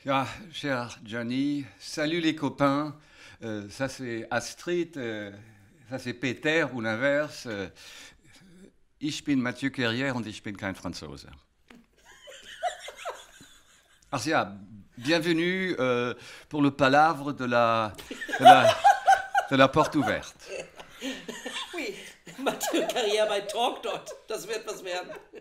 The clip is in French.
Ja, cher Johnny, salut les copains. Ça c'est Astrid, ça c'est Peter ou l'inverse. Ich bin Mathieu Carrière und ich bin kein Franzose. Arsia, bienvenue pour le palavre de la porte ouverte. Oui, Mathieu Carrière bei Talkdot. Das wird was werden.